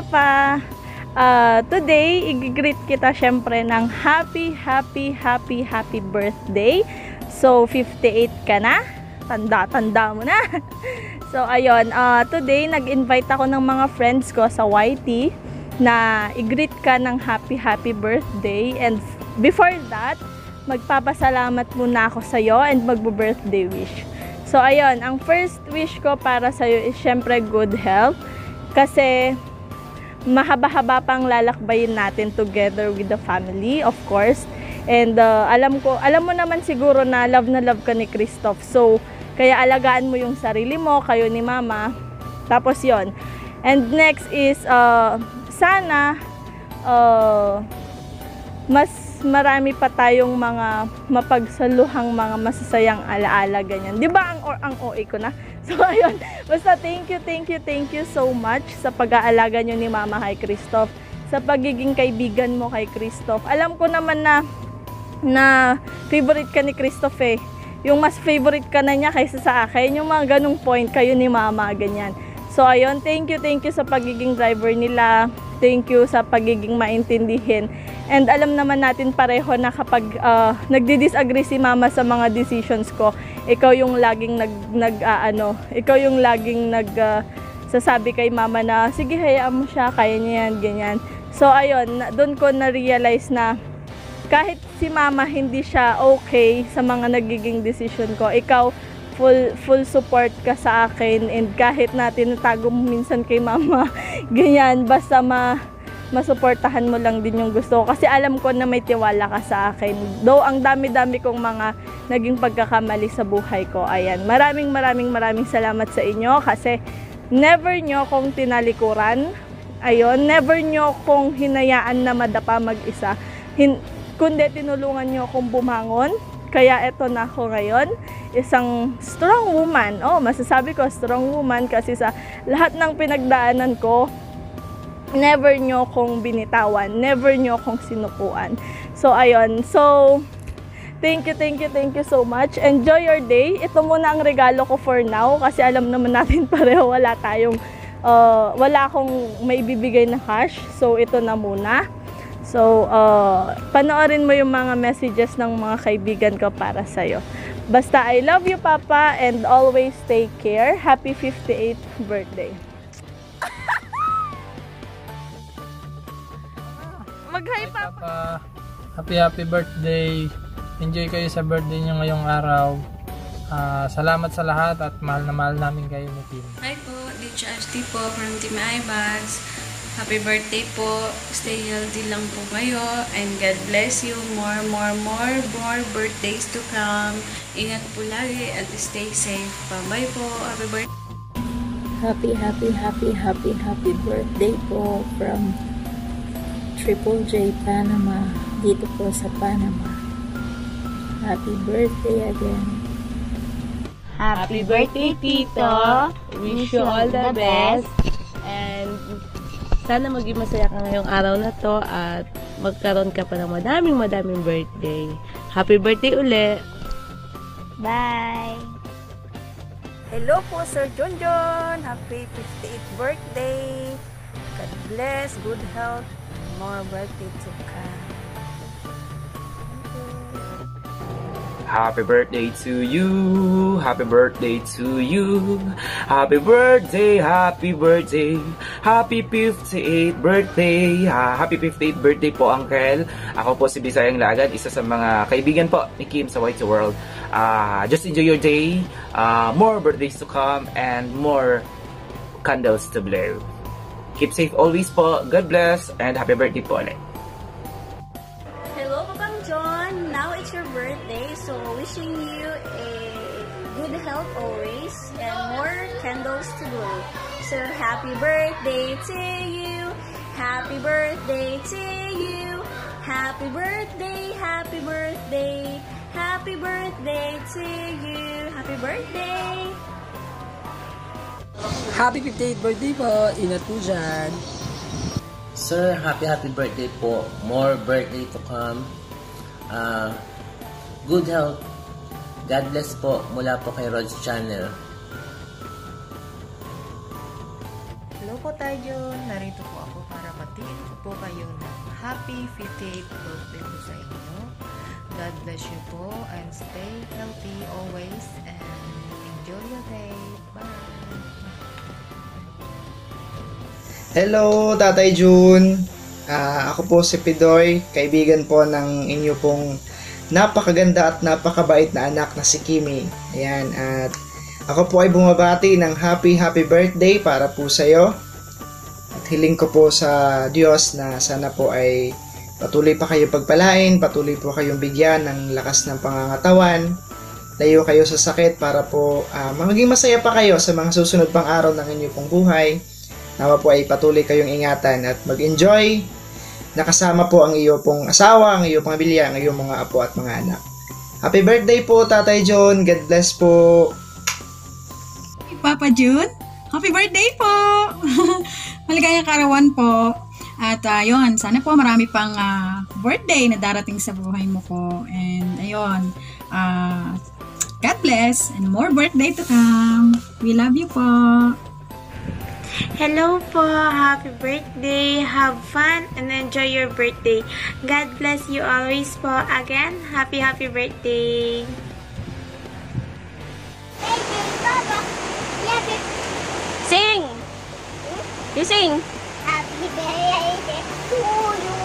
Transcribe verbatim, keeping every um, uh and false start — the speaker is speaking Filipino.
Papa. Uh, today, i-greet kita syempre ng happy, happy, happy, happy birthday. So, fifty-eight ka na. Tanda-tanda mo na. So, ayun. Uh, today, nag-invite ako ng mga friends ko sa Y T na i-greet ka ng happy, happy birthday. And before that, magpapasalamat muna ako sa'yo and magbo-birthday wish. So, ayun. Ang first wish ko para sa'yo is syempre good health. Kasi mahaba-haba pang lalakbayin natin together with the family, of course. And uh, alam ko, alam mo naman siguro na love na love ka ni Christoph. So, kaya alagaan mo yung sarili mo, kayo ni Mama. Tapos yon. And next is, uh, sana, uh, mas marami pa tayong mga mapagsaluhang mga masasayang alaala, ganyan. Di ba ang, ang O A ko na? So, ayun. Basta thank you, thank you, thank you so much sa pag-aalaga nyo ni Mama kay Christoph. Sa pagiging kaibigan mo kay Christoph. Alam ko naman na na favorite ka ni Christoph eh. Yung mas favorite ka na niya kaysa sa akin. Yung mga ganong point kayo ni Mama, ganyan. So, ayun. Thank you, thank you sa pagiging driver nila. Thank you sa pagiging maintindihin. And alam naman natin pareho na kapag uh, nagdi-disagree si Mama sa mga decisions ko, ikaw yung laging nag, nag uh, ano, ikaw yung laging nag uh, sasabi kay Mama na, sige, hayaan mo siya, kaya niya yan, ganyan. So, ayun, doon ko na-realize na kahit si Mama hindi siya okay sa mga nagiging decision ko, ikaw, full full support ka sa akin, and kahit na tinatago mo minsan kay Mama, ganyan, basta ma masuportahan mo lang din yung gusto ko. Kasi alam ko na may tiwala ka sa akin. Though ang dami-dami kong mga naging pagkakamali sa buhay ko. Ayan, maraming maraming maraming salamat sa inyo kasi never nyo kong tinalikuran. Ayun, never nyo kong hinayaan na madapa mag-isa. Hin kundi tinulungan nyo akong bumangon. Kaya eto na ako ngayon, isang strong woman. Oh, masasabi ko strong woman kasi sa lahat ng pinagdaanan ko, never nyo kong binitawan, never nyo kong sinukuan. So, ayun. So, thank you, thank you, thank you so much. Enjoy your day. Ito muna ang regalo ko for now kasi alam naman natin pareho wala tayong, uh, wala akong may bibigay na cash. So, ito na muna. So, uh, panoorin mo yung mga messages ng mga kaibigan ko para sa'yo. Basta, I love you, Papa, and always take care. Happy fifty-eighth birthday. Mag-hi, Papa. Happy, happy birthday. Enjoy kayo sa birthday nyo ngayong araw. Uh, salamat sa lahat at mahal na mahal namin kayo ni Team. Hi po, D J H T po from Team iBags. Happy birthday po. Stay healthy lang po kayo. And God bless you. More, more, more, more birthdays to come. Ingat po lagi at stay safe. Bye-bye po. Happy birthday. Happy, happy, happy, happy, happy birthday po from Triple J Panama. Dito po sa Panama. Happy birthday again. Happy birthday, Tito. Wish you all the best. And sana maging masaya ka ngayong araw na to at magkaroon ka pa ng madaming madaming birthday. Happy birthday uli! Bye! Hello po, Sir Junjun! Happy fifty-eighth birthday! God bless, good health, more birthday to come. Happy birthday to you, happy birthday to you, happy birthday, happy birthday, happy fifty-eighth birthday, ha, happy fifty-eighth birthday po, Uncle. Ako po si Bisayang Lagad, isa sa mga kaibigan po ni Kim sa White World. Uh, just enjoy your day, uh, more birthdays to come, and more candles to blow. Keep safe always po, God bless, and happy birthday po ulit. Hello, Papang John. Now it's your birthday, so wishing you a good health always and more candles to blow. So happy birthday to you. Happy birthday to you. Happy birthday, happy birthday. Happy birthday to you. Happy birthday. Happy fifty-eighth birthday po. Ingat po dyan. Sir, happy happy birthday po. More birthday to come. Uh, good health. God bless po mula po kay Rod's Channel. Hello po tayo. Narito po ako po kayo ng happy fifty-eighth birthday po sa inyo. God bless you po and stay healthy always and enjoy your day. Bye! Hello, Tatay Jun. Ah, ako po si Pidoy, kaibigan po ng inyo pong napakaganda at napakabait na anak na si Kimi. Ayan, at ako po ay bumabati ng happy happy birthday para po sa iyo. At hiling ko po sa Diyos na sana po ay patuloy pa kayo pagpalain, patuloy po kayong bigyan ng lakas ng pangangatawan, layo kayo sa sakit para po uh, maging masaya pa kayo sa mga susunod pang araw ng inyong pong buhay. Nawa po ay patuloy kayong ingatan at mag-enjoy. Nakasama po ang iyo pong asawa, ang iyo pong pamilya, ang iyong mga apo at mga anak. Happy birthday po, Tatay John. God bless po. Papa Jun, happy birthday po! Maligayang karawan po. At uh, yun, sana po marami pang uh, birthday na darating sa buhay mo po. And ayun, uh, God bless and more birthday to come. We love you po. Hello po, happy birthday, have fun and enjoy your birthday. God bless you always po. Again, happy happy birthday. Sing! You sing! Happy birthday to you.